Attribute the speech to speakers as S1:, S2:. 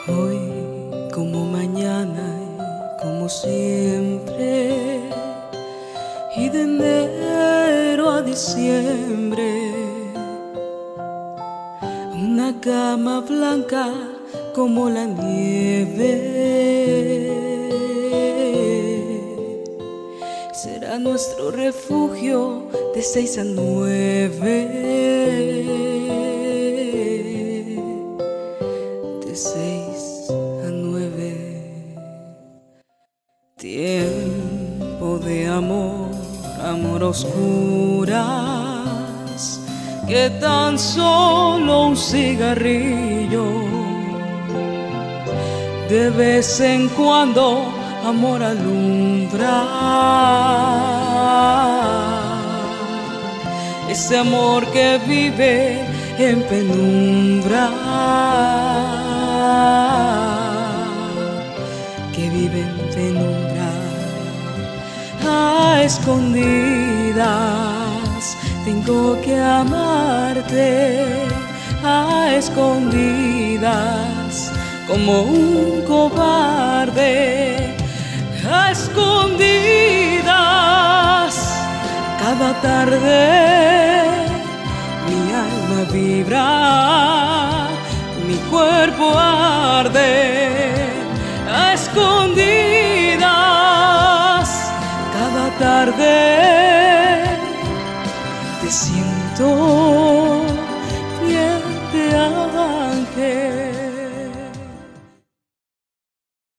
S1: Hoy como mañana y como siempre, y de enero a diciembre, una cama blanca como la nieve será nuestro refugio de 6 a 9, de 6 a 9. Tiempo de amor, amor a oscuras, que tan solo un cigarrillo, de vez en cuando amor alumbra, ese amor que vive en penumbra, que vive en penumbra. A escondidas tengo que amarte, a escondidas como un cobarde, a escondidas. Cada tarde mi alma vibra, mi cuerpo arde, a escondidas. Cada tarde te siento